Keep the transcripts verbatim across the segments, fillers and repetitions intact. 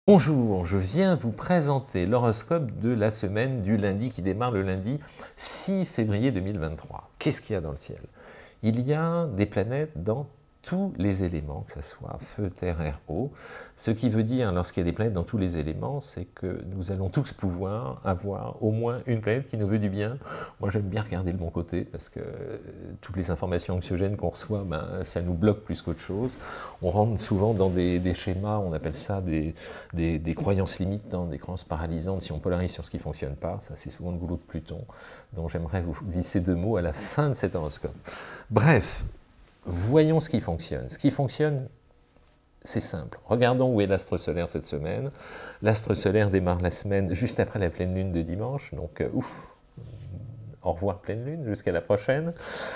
Bonjour, je viens vous présenter l'horoscope de la semaine du lundi qui démarre le lundi six février deux mille vingt-trois. Qu'est-ce qu'il y a dans le ciel? Il y a des planètes dans tous les éléments, que ce soit feu, terre, air, eau. Ce qui veut dire, lorsqu'il y a des planètes dans tous les éléments, c'est que nous allons tous pouvoir avoir au moins une planète qui nous veut du bien. Moi, j'aime bien regarder le bon côté, parce que toutes les informations anxiogènes qu'on reçoit, ben, ça nous bloque plus qu'autre chose. On rentre souvent dans des, des schémas, on appelle ça des, des, des croyances limitantes, des croyances paralysantes, si on polarise sur ce qui ne fonctionne pas. Ça, c'est souvent le boulot de Pluton. Donc, j'aimerais vous glisser deux mots à la fin de cet horoscope. Bref, voyons ce qui fonctionne. Ce qui fonctionne, c'est simple. Regardons où est l'astre solaire cette semaine. L'astre solaire démarre la semaine juste après la pleine lune de dimanche. Donc, euh, ouf, au revoir pleine lune, jusqu'à la prochaine.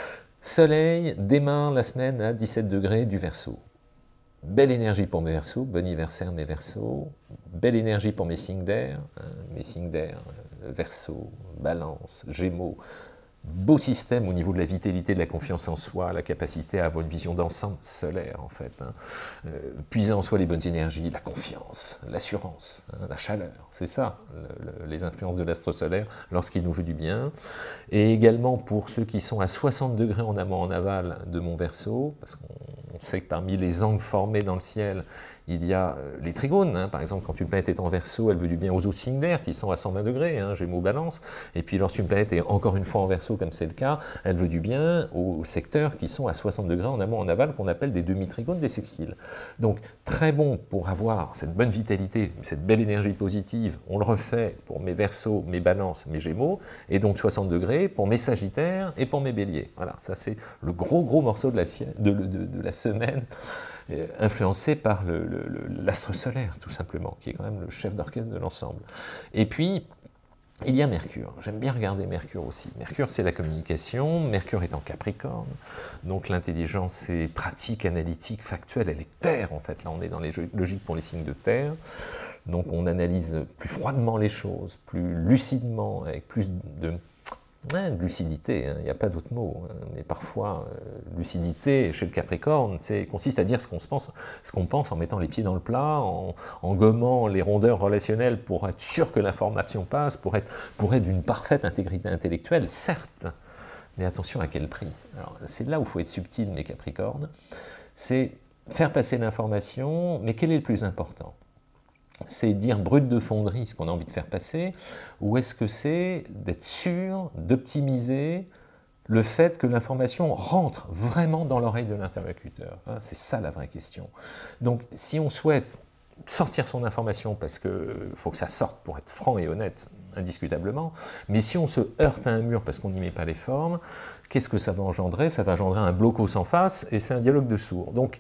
Soleil démarre la semaine à dix-sept degrés du Verseau. Belle énergie pour mes Verseaux, bon anniversaire mes Verseaux. Belle énergie pour mes signes d'air, hein, mes signes d'air, euh, Verseau, Balance, Gémeaux. Beau système au niveau de la vitalité, de la confiance en soi, la capacité à avoir une vision d'ensemble solaire, en fait. Hein. Euh, puiser en soi les bonnes énergies, la confiance, l'assurance, hein, la chaleur. C'est ça, le, le, les influences de l'astre solaire lorsqu'il nous veut du bien. Et également pour ceux qui sont à soixante degrés en amont, en aval de mon Verseau, parce qu'on sait que parmi les angles formés dans le ciel, il y a les trigones, hein. Par exemple, quand une planète est en Verseau, elle veut du bien aux autres signes d'air qui sont à cent vingt degrés, hein, Gémeaux, Balance. Et puis lorsqu'une planète est encore une fois en Verseau, comme c'est le cas, elle veut du bien aux secteurs qui sont à soixante degrés en amont, en aval, qu'on appelle des demi-trigones, des sextiles. Donc très bon pour avoir cette bonne vitalité, cette belle énergie positive. On le refait pour mes Verseaux, mes Balances, mes Gémeaux, et donc soixante degrés pour mes Sagittaires et pour mes Béliers. Voilà, ça c'est le gros gros morceau de la, de, de, de la semaine, euh, influencé par l'astre solaire, tout simplement, qui est quand même le chef d'orchestre de l'ensemble. Et puis, il y a Mercure. J'aime bien regarder Mercure aussi. Mercure, c'est la communication. Mercure est en Capricorne. Donc l'intelligence est pratique, analytique, factuelle. Elle est terre, en fait. Là, on est dans les logiques pour les signes de terre. Donc on analyse plus froidement les choses, plus lucidement, avec plus de... Ouais, lucidité, hein, il n'y a pas d'autre mot, hein, mais parfois, euh, lucidité, chez le Capricorne, consiste à dire ce qu'on pense, ce qu'on pense en mettant les pieds dans le plat, en, en gommant les rondeurs relationnelles pour être sûr que l'information passe, pour être, pour être d'une parfaite intégrité intellectuelle, certes, mais attention à quel prix. C'est là où il faut être subtil, mes Capricornes, c'est faire passer l'information, mais quel est le plus important ? C'est dire brut de fonderie ce qu'on a envie de faire passer, ou est-ce que c'est d'être sûr, d'optimiser le fait que l'information rentre vraiment dans l'oreille de l'interlocuteur? C'est ça la vraie question. Donc si on souhaite sortir son information, parce qu'il faut que ça sorte pour être franc et honnête, indiscutablement, mais si on se heurte à un mur parce qu'on n'y met pas les formes, qu'est-ce que ça va engendrer? Ça va engendrer un blocos en face, et c'est un dialogue de sourds. Donc,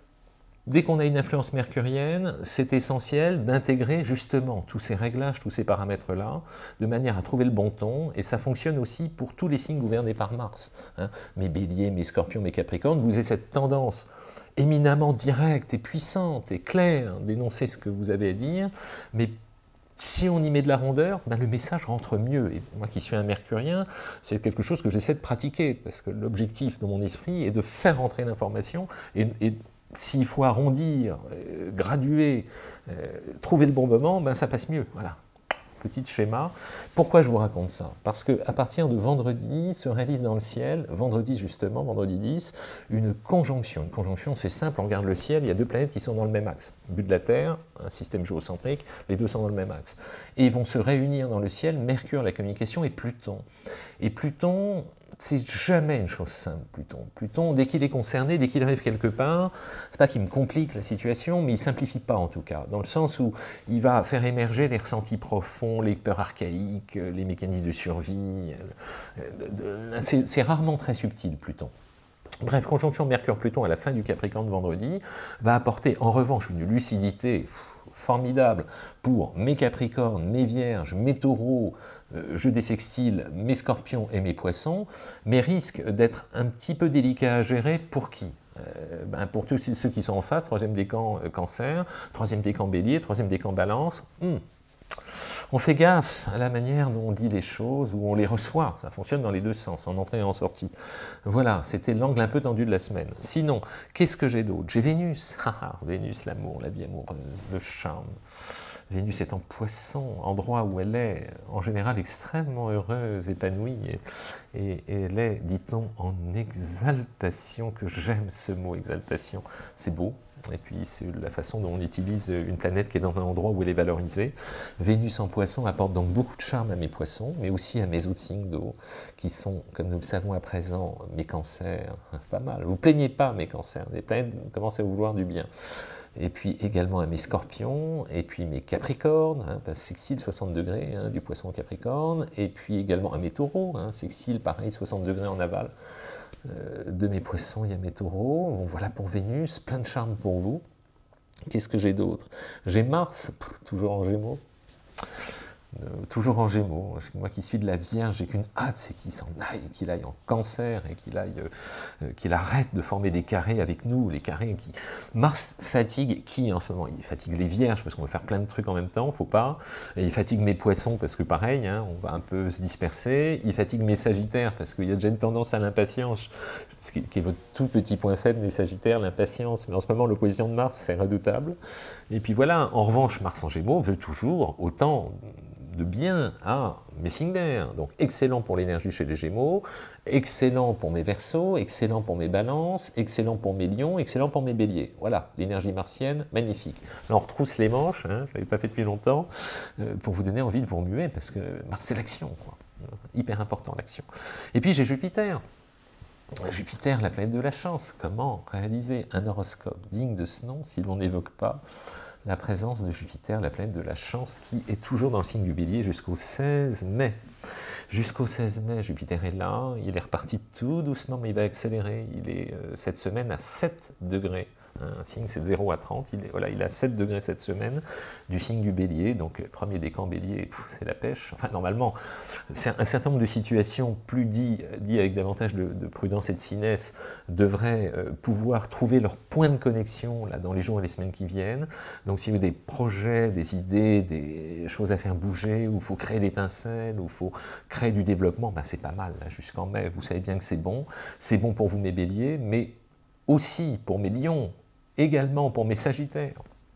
dès qu'on a une influence mercurienne, c'est essentiel d'intégrer justement tous ces réglages, tous ces paramètres-là, de manière à trouver le bon ton, et ça fonctionne aussi pour tous les signes gouvernés par Mars. Hein. Mes béliers, mes scorpions, mes capricornes, vous avez cette tendance éminemment directe et puissante et claire d'énoncer ce que vous avez à dire, mais si on y met de la rondeur, ben le message rentre mieux. Et moi qui suis un mercurien, c'est quelque chose que j'essaie de pratiquer, parce que l'objectif de mon esprit est de faire rentrer l'information et, et s'il faut arrondir, euh, graduer, euh, trouver le bon moment, ben ça passe mieux. Voilà, petit schéma. Pourquoi je vous raconte ça? Parce qu'à partir de vendredi, se réalise dans le ciel, vendredi justement, vendredi dix, une conjonction. Une conjonction, c'est simple, on regarde le ciel, il y a deux planètes qui sont dans le même axe. But de la Terre, un système géocentrique, les deux sont dans le même axe. Et ils vont se réunir dans le ciel, Mercure, la communication, et Pluton. Et Pluton... c'est jamais une chose simple, Pluton. Pluton, dès qu'il est concerné, dès qu'il arrive quelque part, c'est pas qu'il me complique la situation, mais il simplifie pas en tout cas, dans le sens où il va faire émerger les ressentis profonds, les peurs archaïques, les mécanismes de survie. C'est rarement très subtil, Pluton. Bref, conjonction Mercure-Pluton à la fin du Capricorne vendredi va apporter en revanche une lucidité formidable pour mes Capricornes, mes Vierges, mes Taureaux, euh, jeu des sextiles, mes Scorpions et mes Poissons, mais risque d'être un petit peu délicat à gérer pour qui? Euh, ben pour tous ceux qui sont en face, troisième décan euh, Cancer, troisième décan Bélier, troisième décan Balance. Hmm. On fait gaffe à la manière dont on dit les choses, ou on les reçoit. Ça fonctionne dans les deux sens, en entrée et en sortie. Voilà, c'était l'angle un peu tendu de la semaine. Sinon, qu'est-ce que j'ai d'autre? J'ai Vénus. Vénus, l'amour, la vie amoureuse, le charme. Vénus est en Poisson, endroit où elle est en général extrêmement heureuse, épanouie, et, et, et elle est, dit-on, en exaltation, que j'aime ce mot, exaltation, c'est beau. Et puis c'est la façon dont on utilise une planète qui est dans un endroit où elle est valorisée. Vénus en Poisson apporte donc beaucoup de charme à mes poissons, mais aussi à mes autres signes d'eau, qui sont, comme nous le savons à présent, mes cancers. Pas mal. Vous ne plaignez pas mes cancers, les planètes commencent à vous vouloir du bien. Et puis également à mes scorpions, et puis mes capricornes, hein, sextile soixante degrés hein, du poisson au capricorne, et puis également à mes taureaux, hein, sextile pareil soixante degrés en aval. Euh, de mes poissons, il y a mes taureaux. Bon, voilà pour Vénus, plein de charme pour vous. Qu'est-ce que j'ai d'autre? J'ai Mars, pff, toujours en Gémeaux. Euh, toujours en Gémeaux. Moi qui suis de la Vierge, j'ai qu'une hâte, c'est qu'il s'en aille, qu'il aille en Cancer et qu'il aille, euh, qu'il arrête de former des carrés avec nous, les carrés qui... Mars fatigue qui en ce moment? Il fatigue les Vierges parce qu'on veut faire plein de trucs en même temps, faut pas. Et il fatigue mes Poissons parce que pareil, hein, on va un peu se disperser. Il fatigue mes Sagittaires parce qu'il y a déjà une tendance à l'impatience, ce qui, qui est votre tout petit point faible des Sagittaires, l'impatience. Mais en ce moment, l'opposition de Mars, c'est redoutable. Et puis voilà, en revanche, Mars en Gémeaux veut toujours autant de bien à mes signes d'air. Donc excellent pour l'énergie chez les Gémeaux, excellent pour mes Verseaux, excellent pour mes Balances, excellent pour mes Lions, excellent pour mes Béliers. Voilà, l'énergie martienne, magnifique. Là on retrousse les manches, hein, je ne l'avais pas fait depuis longtemps, euh, pour vous donner envie de vous remuer, parce que Mars c'est l'action, quoi. Hyper important l'action. Et puis j'ai Jupiter. Jupiter, la planète de la chance. Comment réaliser un horoscope digne de ce nom si l'on n'évoque pas la présence de Jupiter, la planète de la chance, qui est toujours dans le signe du Bélier jusqu'au seize mai. Jusqu'au seize mai, Jupiter est là, il est reparti tout doucement, mais il va accélérer. Il est euh, cette semaine à sept degrés. Un signe, c'est de zéro à trente, il est, voilà, il est à sept degrés cette semaine, du signe du Bélier, donc premier décan Bélier, c'est la pêche. Enfin, normalement, c'est un certain nombre de situations, plus dit, dit avec davantage de, de prudence et de finesse, devraient euh, pouvoir trouver leur point de connexion là, dans les jours et les semaines qui viennent. Donc, si vous avez des projets, des idées, des choses à faire bouger, où il faut créer l'étincelle, où il faut créer du développement, ben, c'est pas mal, jusqu'en mai, vous savez bien que c'est bon. C'est bon pour vous, mes Béliers, mais aussi pour mes Lions, également pour mes Sagittaires.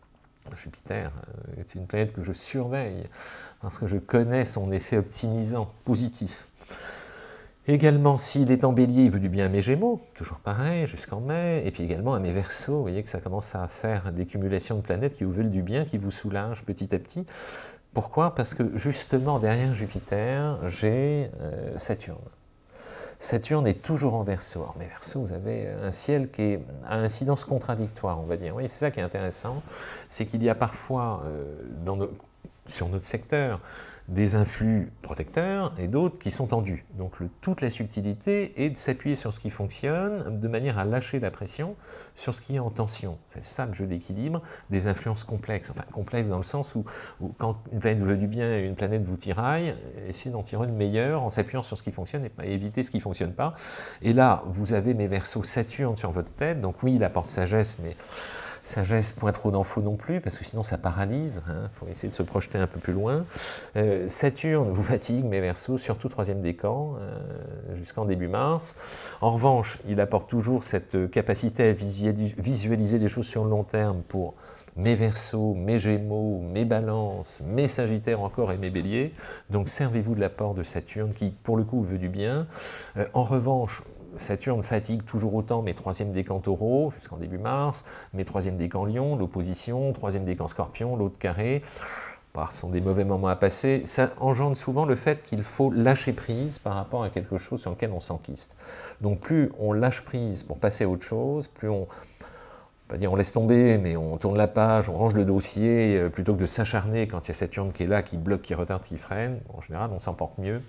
Jupiter est une planète que je surveille parce que je connais son effet optimisant, positif. Également, s'il est en Bélier, il veut du bien à mes Gémeaux, toujours pareil, jusqu'en mai, et puis également à mes Verseaux. Vous voyez que ça commence à faire des cumulations de planètes qui vous veulent du bien, qui vous soulagent petit à petit. Pourquoi? Parce que justement, derrière Jupiter, j'ai euh, Saturne. Saturne est toujours en Verseau. Alors, mes Verseaux, vous avez un ciel qui est à incidence contradictoire, on va dire. Oui, c'est ça qui est intéressant, c'est qu'il y a parfois, euh, dans nos, sur notre secteur, des influx protecteurs et d'autres qui sont tendus. Donc le, toute la subtilité est de s'appuyer sur ce qui fonctionne de manière à lâcher la pression sur ce qui est en tension. C'est ça le jeu d'équilibre des influences complexes. Enfin complexes dans le sens où, où quand une planète vous veut du bien et une planète vous tiraille, essayez d'en tirer le meilleur en s'appuyant sur ce qui fonctionne et, et éviter ce qui ne fonctionne pas. Et là, vous avez mes Verseaux Saturne sur votre tête. Donc oui, il apporte sagesse, mais sagesse, point trop d'infos non plus, parce que sinon ça paralyse, il hein, faut essayer de se projeter un peu plus loin. Euh, Saturne vous fatigue, mes Verseaux, surtout troisième décan, euh, jusqu'en début mars. En revanche, il apporte toujours cette capacité à visualiser les choses sur le long terme pour mes Verseaux, mes Gémeaux, mes Balances, mes Sagittaires encore et mes Béliers. Donc servez-vous de l'apport de Saturne qui, pour le coup, veut du bien. Euh, en revanche, Saturne fatigue toujours autant mes troisième décan Taureau jusqu'en début mars, mes troisième décan Lion, l'opposition, troisième décan Scorpion, l'autre carré. Bah, ce sont des mauvais moments à passer. Ça engendre souvent le fait qu'il faut lâcher prise par rapport à quelque chose sur lequel on s'enquiste. Donc plus on lâche prise pour passer à autre chose, plus on... pas dire on laisse tomber, mais on tourne la page, on range le dossier, euh, plutôt que de s'acharner quand il y a Saturne qui est là, qui bloque, qui retarde, qui freine. En général, on s'en porte mieux,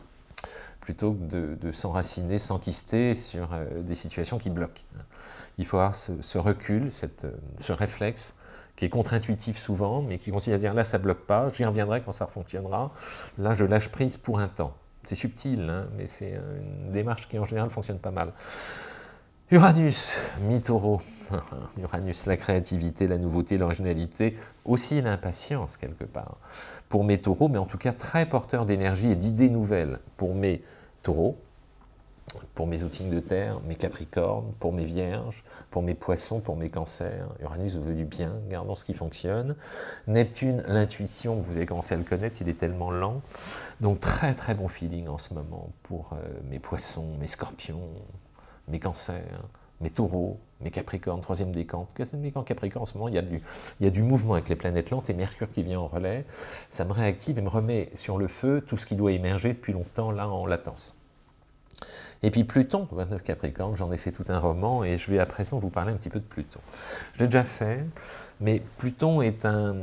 plutôt que de, de s'enraciner, s'enquister sur euh, des situations qui bloquent. Il faut avoir ce, ce recul, cette, ce réflexe, qui est contre-intuitif souvent, mais qui consiste à dire là ça ne bloque pas, j'y reviendrai quand ça fonctionnera, là je lâche prise pour un temps. C'est subtil, hein, mais c'est une démarche qui en général fonctionne pas mal. Uranus, mi-taureau. Uranus, la créativité, la nouveauté, l'originalité, aussi l'impatience quelque part. Pour mes taureaux, mais en tout cas très porteur d'énergie et d'idées nouvelles. Pour mes taureaux, pour mes outils de terre, mes capricornes, pour mes vierges, pour mes poissons, pour mes cancers. Uranus veut du bien, gardons ce qui fonctionne. Neptune, l'intuition, vous avez commencé à le connaître, il est tellement lent. Donc très très bon feeling en ce moment pour euh, mes poissons, mes scorpions, mes cancers, mes taureaux, mes capricornes, troisième décan. Mais en capricorne, en ce moment, il y, a du, il y a du mouvement avec les planètes lentes et Mercure qui vient en relais. Ça me réactive et me remet sur le feu tout ce qui doit émerger depuis longtemps, là, en latence. Et puis Pluton, vingt-neuf Capricorne, j'en ai fait tout un roman et je vais à présent vous parler un petit peu de Pluton. Je l'ai déjà fait, mais Pluton est un,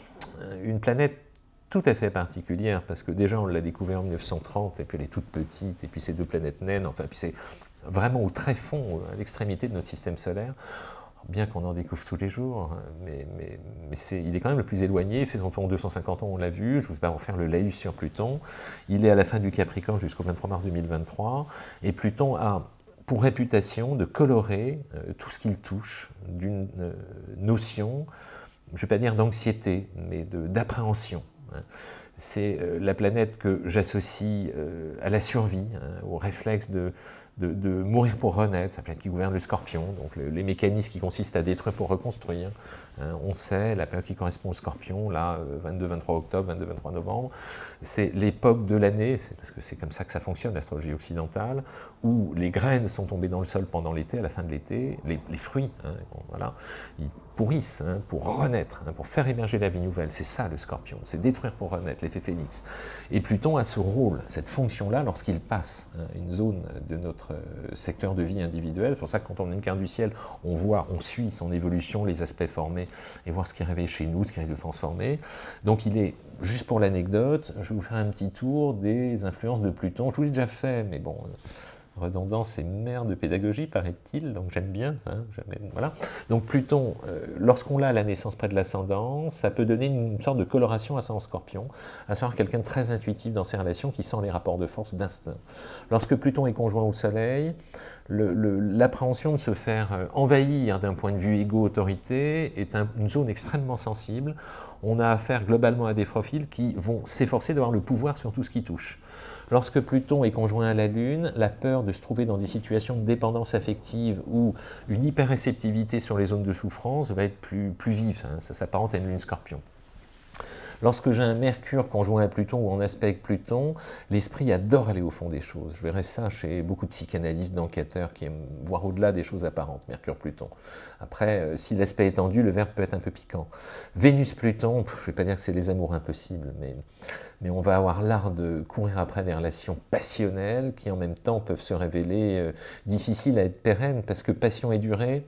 une planète tout à fait particulière parce que déjà on l'a découvert en mille neuf cent trente et puis elle est toute petite et puis c'est deux planètes naines, enfin puis c'est vraiment au très fond, à l'extrémité de notre système solaire. Bien qu'on en découvre tous les jours, mais, mais, mais c'est, il est quand même le plus éloigné, il fait son tour en deux cent cinquante ans, on l'a vu, je ne vais pas en faire le laïus sur Pluton, il est à la fin du Capricorne jusqu'au vingt-trois mars deux mille vingt-trois, et Pluton a pour réputation de colorer euh, tout ce qu'il touche d'une euh, notion, je ne vais pas dire d'anxiété, mais d'appréhension. Hein. C'est euh, la planète que j'associe euh, à la survie, hein, au réflexe de, de, de mourir pour renaître, la planète qui gouverne le Scorpion, donc le, les mécanismes qui consistent à détruire pour reconstruire. Hein, on sait, la période qui correspond au Scorpion, là, vingt-deux vingt-trois octobre, vingt-deux vingt-trois novembre, c'est l'époque de l'année, c'est parce que c'est comme ça que ça fonctionne, l'astrologie occidentale, où les graines sont tombées dans le sol pendant l'été, à la fin de l'été, les, les fruits, hein, bon, voilà, ils pourrissent hein, pour renaître, hein, pour faire émerger la vie nouvelle. C'est ça le Scorpion, c'est détruire pour renaître, l'effet phénix. Et Pluton a ce rôle, cette fonction-là, lorsqu'il passe hein, une zone de notre secteur de vie individuel. C'est pour ça que quand on incarne du ciel, on voit, on suit son évolution, les aspects formés, et voir ce qui réveille chez nous, ce qui risque de transformer. Donc il est, juste pour l'anecdote, je vais vous faire un petit tour des influences de Pluton. Je vous l'ai déjà fait, mais bon... redondance et mère de pédagogie, paraît-il, donc j'aime bien, hein, voilà. Donc Pluton, euh, lorsqu'on l'a à la naissance près de l'ascendant, ça peut donner une sorte de coloration à son Scorpion, à savoir quelqu'un de très intuitif dans ses relations, qui sent les rapports de force d'instinct. Lorsque Pluton est conjoint au Soleil, l'appréhension de se faire envahir d'un point de vue égo-autorité est un, une zone extrêmement sensible. On a affaire globalement à des profils qui vont s'efforcer d'avoir le pouvoir sur tout ce qui touche. Lorsque Pluton est conjoint à la Lune, la peur de se trouver dans des situations de dépendance affective ou une hyperréceptivité sur les zones de souffrance va être plus, plus vive, hein, ça s'apparente à une Lune Scorpion. Lorsque j'ai un Mercure conjoint à Pluton ou en aspect avec Pluton, l'esprit adore aller au fond des choses. Je verrai ça chez beaucoup de psychanalystes, d'enquêteurs qui aiment voir au-delà des choses apparentes, Mercure-Pluton. Après, euh, si l'aspect est tendu, le verbe peut être un peu piquant. Vénus-Pluton, je ne vais pas dire que c'est les amours impossibles, mais, mais on va avoir l'art de courir après des relations passionnelles qui en même temps peuvent se révéler euh, difficiles à être pérennes, parce que passion et durée,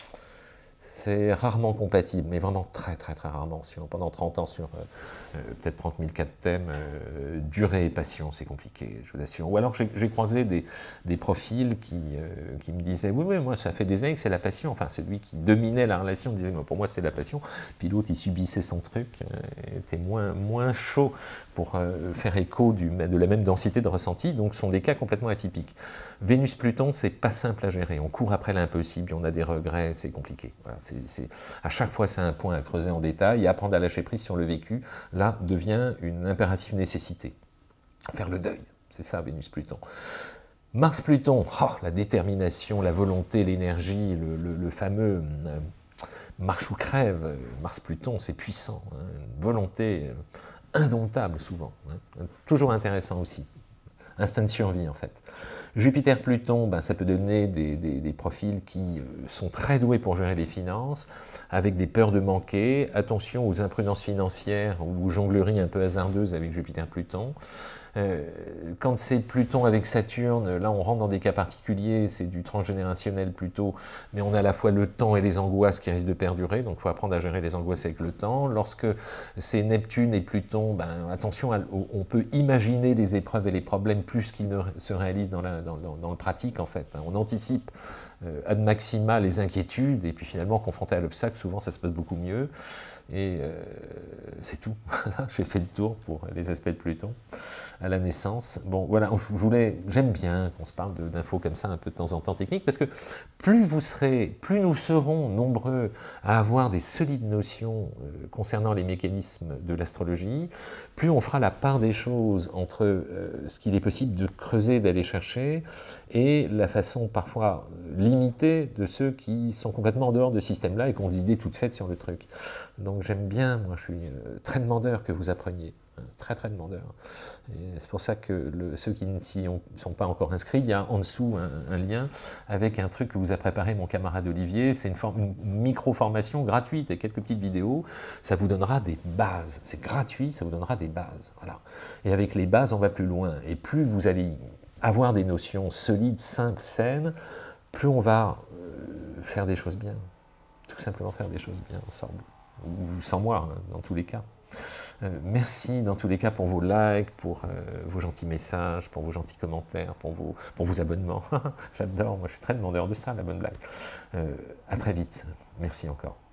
c'est rarement compatible, mais vraiment très très très rarement. Si on, pendant trente ans sur euh, euh, peut-être trente mille quatre thèmes, euh, durée et passion, c'est compliqué, je vous assure. Ou alors j'ai croisé des, des profils qui, euh, qui me disaient « Oui, oui, moi ça fait des années que c'est la passion ». Enfin, celui qui dominait la relation disait « Pour moi c'est la passion ». Puis l'autre, il subissait son truc, euh, était moins, moins chaud pour euh, faire écho du, de la même densité de ressenti, donc ce sont des cas complètement atypiques. Vénus-Pluton, c'est pas simple à gérer. On court après l'impossible, on a des regrets, c'est compliqué. Voilà, c'est C'est, à chaque fois, c'est un point à creuser en détail, et apprendre à lâcher prise sur le vécu, là, devient une impérative nécessité. Faire le deuil, c'est ça, Vénus-Pluton. Mars-Pluton, oh, la détermination, la volonté, l'énergie, le, le, le fameux euh, marche ou crève. Mars-Pluton, c'est puissant, hein, une volonté euh, indomptable souvent, hein, toujours intéressant aussi. Instinct de survie, en fait. Jupiter-Pluton, ben, ça peut donner des, des, des profils qui sont très doués pour gérer les finances, avec des peurs de manquer. Attention aux imprudences financières ou aux jongleries un peu hasardeuses avec Jupiter-Pluton. Euh, quand c'est Pluton avec Saturne, là on rentre dans des cas particuliers, c'est du transgénérationnel plutôt, mais on a à la fois le temps et les angoisses qui risquent de perdurer, donc il faut apprendre à gérer les angoisses avec le temps. Lorsque c'est Neptune et Pluton, ben, attention, on peut imaginer les épreuves et les problèmes plus qu'ils ne se réalisent dans, la, dans, dans, dans le pratique en fait. On anticipe euh, ad maxima les inquiétudes, et puis finalement confronté à l'obstacle, souvent ça se passe beaucoup mieux. Et euh, c'est tout. Voilà, j'ai fait le tour pour les aspects de Pluton à la naissance. Bon, voilà, je voulais, j'aime bien qu'on se parle d'infos comme ça un peu de temps en temps techniques, parce que plus vous serez, plus nous serons nombreux à avoir des solides notions euh, concernant les mécanismes de l'astrologie, plus on fera la part des choses entre euh, ce qu'il est possible de creuser, d'aller chercher, et la façon parfois limitée de ceux qui sont complètement en dehors de ce système-là et qui ont des idées toutes faites sur le truc. Donc j'aime bien, moi je suis euh, très demandeur que vous appreniez, hein, très très demandeur. C'est pour ça que le, ceux qui ne s'y sont pas encore inscrits, il y a en dessous un, un lien avec un truc que vous a préparé mon camarade Olivier, c'est une, une micro-formation gratuite et quelques petites vidéos, ça vous donnera des bases, c'est gratuit, ça vous donnera des bases, voilà. Et avec les bases, on va plus loin, et plus vous allez avoir des notions solides, simples, saines, plus on va euh, faire des choses bien, tout simplement faire des choses bien ensemble, ou sans moi, hein, dans tous les cas. Euh, merci dans tous les cas pour vos likes, pour euh, vos gentils messages, pour vos gentils commentaires, pour vos, pour vos abonnements. J'adore, moi je suis très demandeur de ça, la bonne blague. Euh, à très vite, merci encore.